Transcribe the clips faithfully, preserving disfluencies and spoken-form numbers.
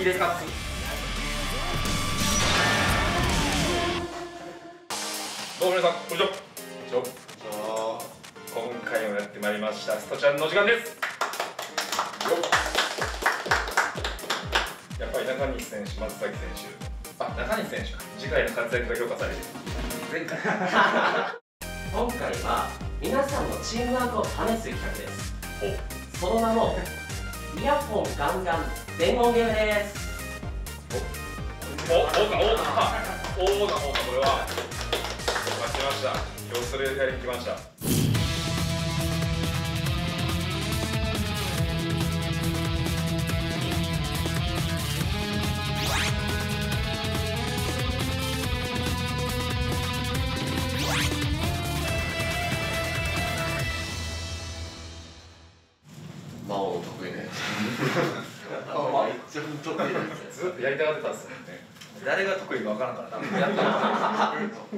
ヒレカツ。どうも皆さん、こんにちは。こんにちは。今回もやってまいりましたストちゃんの時間です。やっぱり中西選手、松崎選手、あ、中西選手か。次回の活躍が評価される。前回。 今回は皆さんのチームワークを試す企画です。その名もイヤホンガンガン伝言ゲームです。 お、お、おか、おか、おか、おか、これは。待ちました。今日それやりに来ました。 魔王得意ね。あ、めっちゃ得意なんですよ。 ずっとやりたがってたんですよね。 誰が得意かわからんからな。やった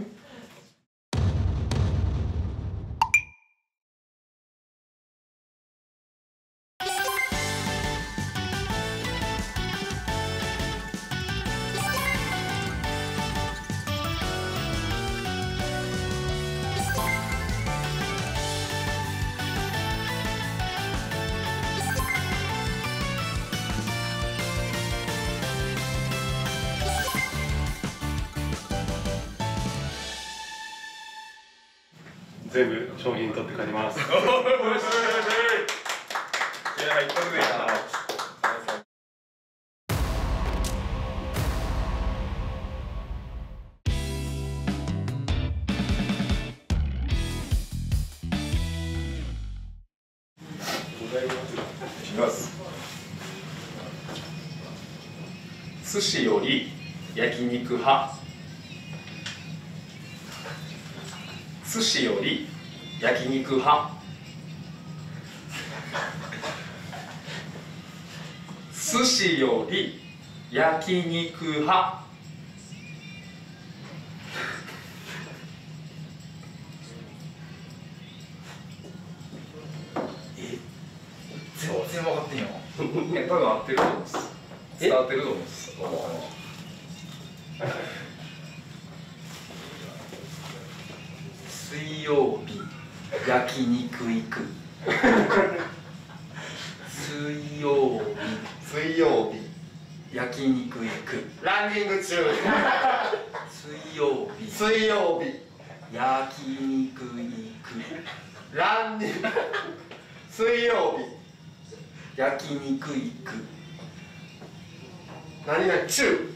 全部商品取って帰ります。 おいおいおいおい。いや、一発でいいかな。いきます。寿司より焼肉派。寿司より焼肉派。寿司より焼肉派。 え、全然分かってんよ。 え、多分合ってると思うんです。伝わってると思うんです。 水曜日焼肉行く。水曜日水曜日焼肉行く。 ランニング中。 水曜日水曜日焼肉行く。 ランニング。水曜日焼肉行く。 何々中。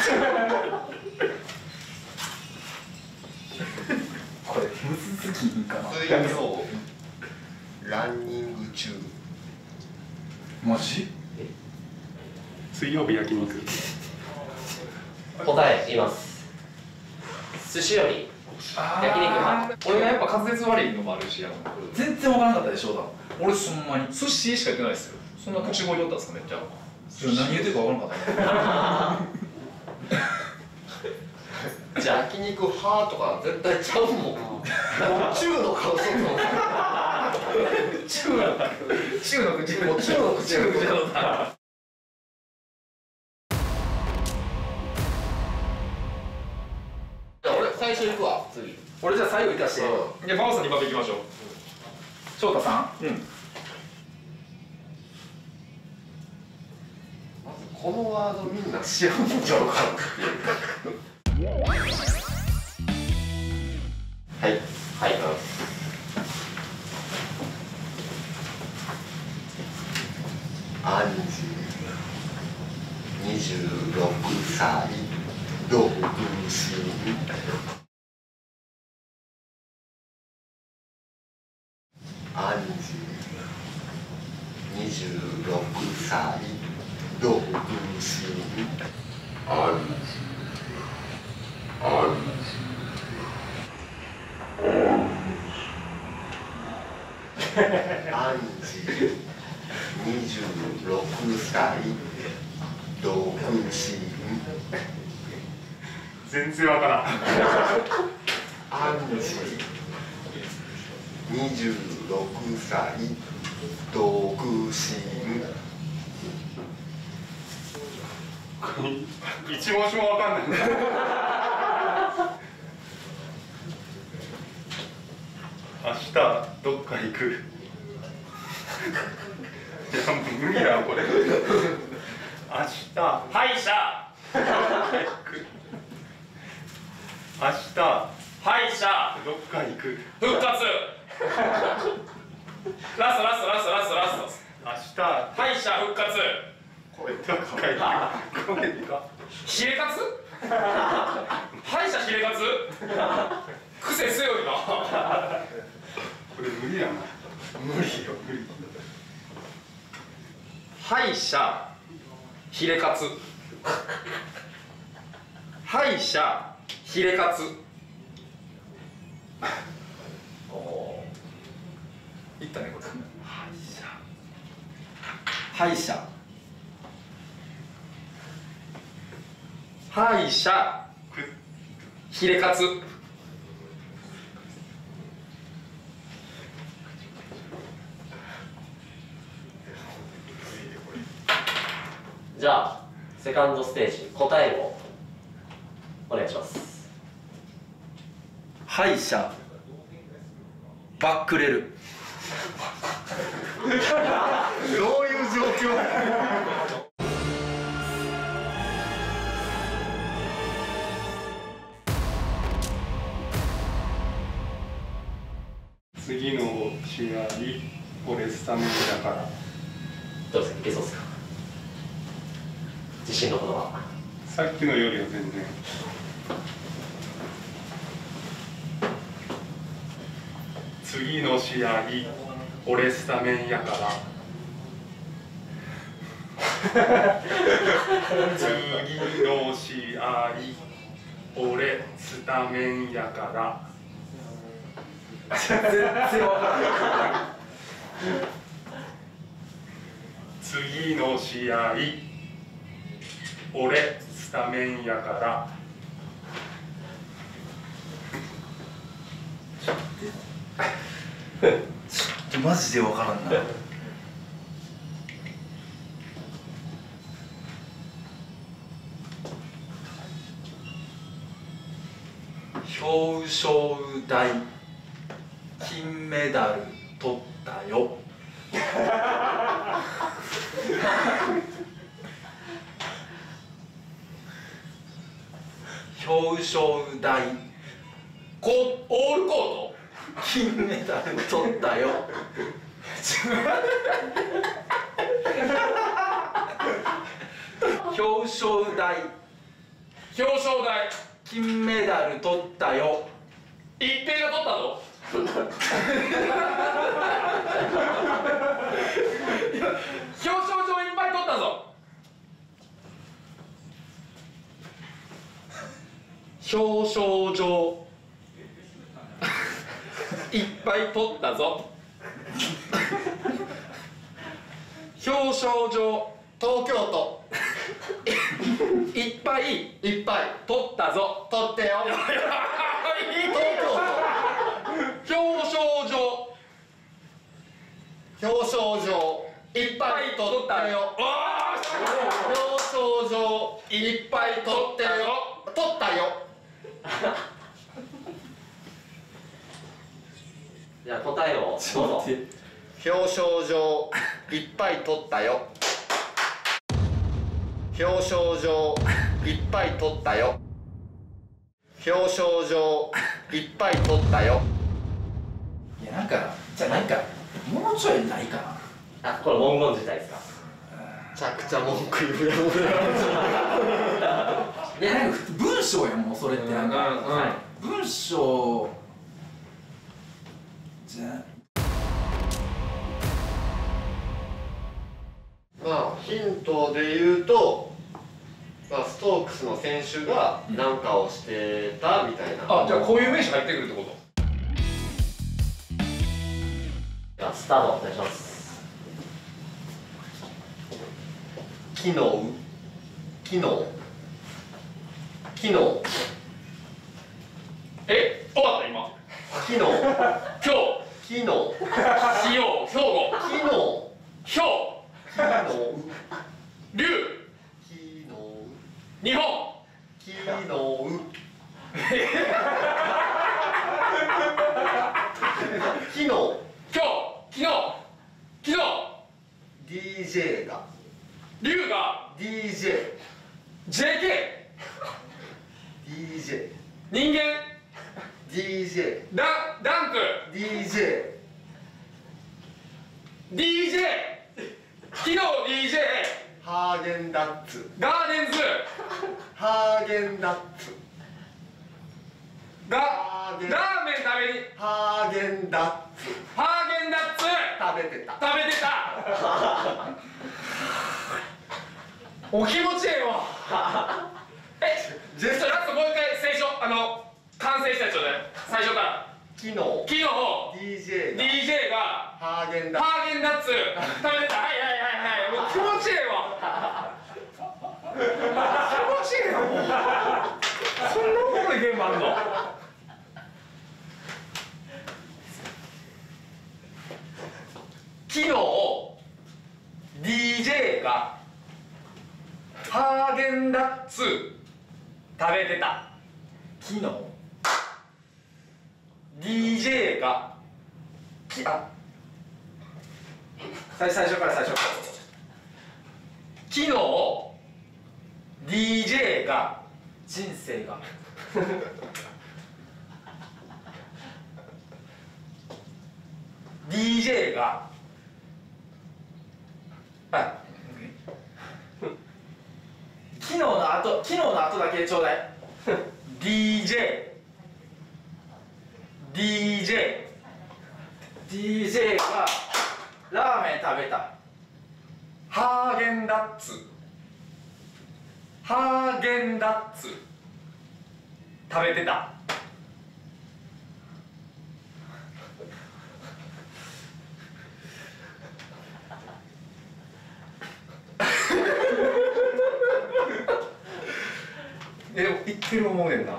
これむずすぎんかな。 水曜日ランニング中。 マジ？ 水曜日焼肉。 答え言います。寿司より焼肉派。 俺がやっぱ滑舌悪いのもあるし、や全然分からなかったでしょ。だ俺そんまに寿司しか言ってないですよ。そんな口声だったんですか、めっちゃ。 何言ってるか分からなかったね。 じゃあ焼肉派とか絶対ちゃうもん。もう中の顔すんの。 中の中の口もう中の口やる。じゃあ俺最初行くわ。次。 俺じゃあ最後行かして。 じゃあ、バオさんにばんめいきましょう。 翔太さん。 うん。 まずこのワードみんな知らんのちゃうかっていう。はい。 はい。 アンジにじゅうろくさい独身。アンジにじゅうろくさい独身。アンジアンジアンジにじゅうろくさい独身。 全然わからん。 アンジにじゅうろくさい独身。 一文字もわかんない。明日どっか行く。いやもう無理だこれ。明日歯医者明日歯医者どっか行く。 復活ラストラストラストラストラスト明日歯医者復活これどっか行く。ごめんか。 ヒレカツ歯医者ヒレカツ癖強いなこれ無理やな。無理よ無理。 歯医者ヒレカツ歯医者ヒレカツおおいったねこれ。 歯医者歯医者。 歯医者ヒレカツじゃあセカンドステージ答えをお願いします。 歯医者。バックレる。 どういう状況？ 次の試合俺スタメンだから。 どうですか、いけそうですか。自信のほどは。 さっきのよりは全然。次の試合俺スタメンやから次の試合俺スタメンやから全然わからない。 次の試合俺スタメンやからちょっとマジでわからんな。表彰台金メダル取ったよ。表彰台コオールコート金メダル取ったよ。表彰台表彰台金メダル取ったよ。 一平が取ったぞ表彰状いっぱい取ったぞ表彰状いっぱい取ったぞ表彰状東京都いっぱいいっぱい取ったぞ取ってよ東京都表彰状表彰状いっぱい取ったよ表彰状いっぱい取ってよ取ったよじゃあ答えをどうぞ。 表彰状いっぱい取ったよ。表彰状いっぱい取ったよ。表彰状いっぱい取ったよ。 いやなんかじゃあなんかもうちょいないかな。 あ、これ文言自体ですか。 めちゃくちゃ文句言うやん俺いやなんか文章やもうそれってなんか、 うんうんうんはい、文章じゃあまあヒントで言うと、まあ、ストークスの選手が何かをしてたみたいな、 あ、じゃあこういう名詞入ってくるってことじゃあスタートお願いします。 昨日昨日昨日え、終わった今昨日今日昨日しよう兵庫昨日ひょ昨日う竜昨日日本。 きのうきの今日。昨日。昨日。 ディージェー が龍が。 ディージェージェーケディージェーー。人間。 ディージェーダンダンク。 ディージェーディージェー。昨日 ディージェー。 ハーゲンダッツガーデンズ。 ハーゲンダッツがハーゲンラーメン食べに。 ハーゲンダッツハーゲンダッツ。 食べてた食べてた。お気持ちええわ。え、じゃあラストもう一回最初あの完成したやつをね、最初から昨日昨日ディージェー がディージェー がハーゲンダッツハーゲンダッツ食べてた。はいはいはいはい、もう気持ちええわ。気持ちええわもう。そんなおもろいゲームあんの。昨日 ディージェー がハーゲンダッツ食べてた。昨日 ディージェー がきあ最最初から最初から昨日 ディージェー が人生がディージェー がはい昨日の後昨日の後だけちょうだい。ディージェー ディージェー ディージェー がラーメン食べた。ハーゲンダッツハーゲンダッツ食べてた。え、でも言ってる思うねんな。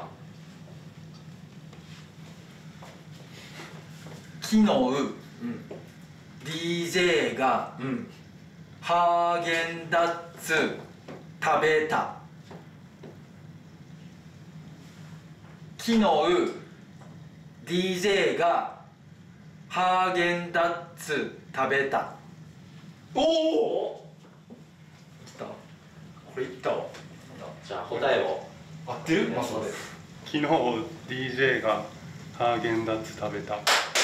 昨日、 うん、 ディージェー がうん、 ハーゲンダッツ食べた。昨日 ディージェー がハーゲンダッツ食べた。 おおいった。これいったわ。 じゃあ答えを。 合ってる？まあそうです。 昨日 ディージェー がハーゲンダッツ食べた。 ほ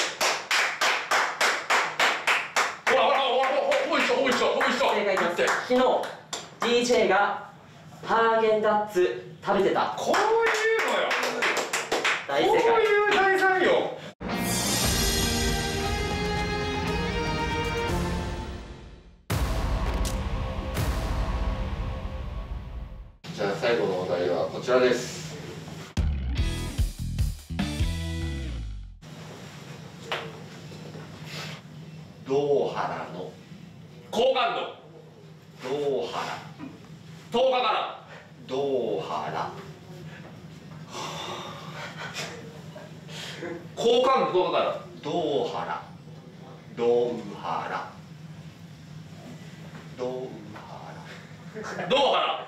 らほらほらほら、ほぼ一緒ほぼ一緒ほぼ一緒。 正解いきます。昨日 ディージェー がハーゲンダッツ食べてた。 こういうのよ。 大正解。 こういう題材よ。 じゃあ最後のお題はこちらです。道原の好感度。 道原とおかから道原好感度とおかから道原道原道原どう原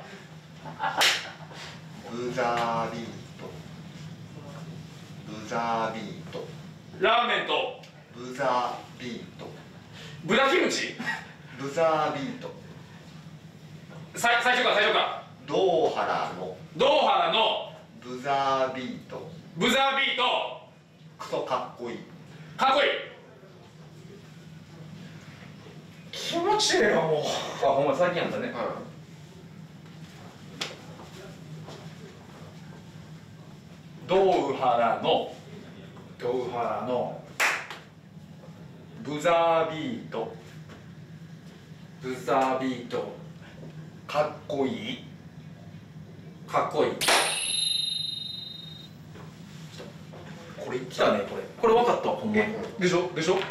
ブザービートブザービートラーメンとブザービート豚キムチ。 ブザービートさ最初から最初から道原の道原のブザービートブザービートクソかっこいい。 かっこいい。気持ちええわもう。あ、ほんま最近やったね。道原の道原のブザービートブザービートかっこいい。 かっこいい。 これ来たねこれ。これ分かったほんまに。 でしょでしょ。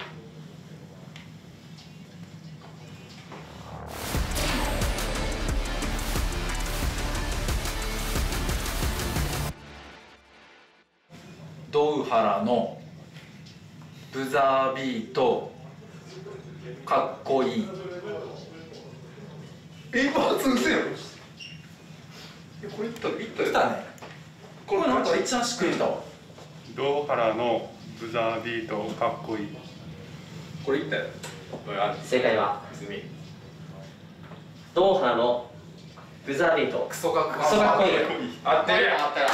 道原のブザービートかっこいい。 一発うせよ。 これいったいったよ来たね。これなんか一番しっくりきたわ。 堂原のブザービートかっこいい。 これいったよ。 正解は泉堂原のブザービートクソかっこいい。 クソかっこいい。 合ってるやん。 あったよ。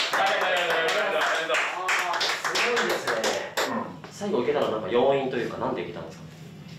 すごいですね。最後いけたのはなんか要因というか、なんでいけたんですか。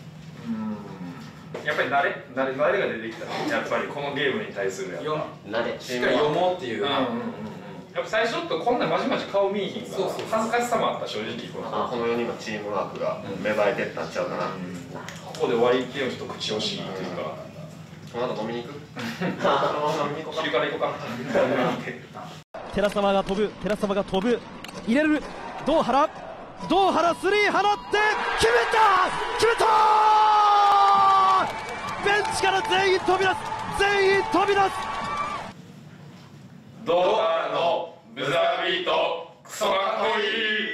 やっぱり慣れ慣れ慣れが出てきた。やっぱりこのゲームに対するやっぱ。 よなで。 しっかり読もうっていう。 うんうんうんうん。やっぱ最初ちょっとこんなまじまじ顔見えひんがそうそうそう恥ずかしさもあった正直このこのよにんのチームワークが芽生えてったんちゃうかな。 ここで終わりっていうのちょっと口惜しいっていうか。 この後飲みに行く？そのまま飲みに行こうか。 昼から行こうか。 寺様が飛ぶ、寺様が飛ぶ、入れる、堂原、堂原スリー放って決めた、決めたー！ベンチから全員飛び出す、全員飛び出す。 堂原のブザービートクソかっこいい。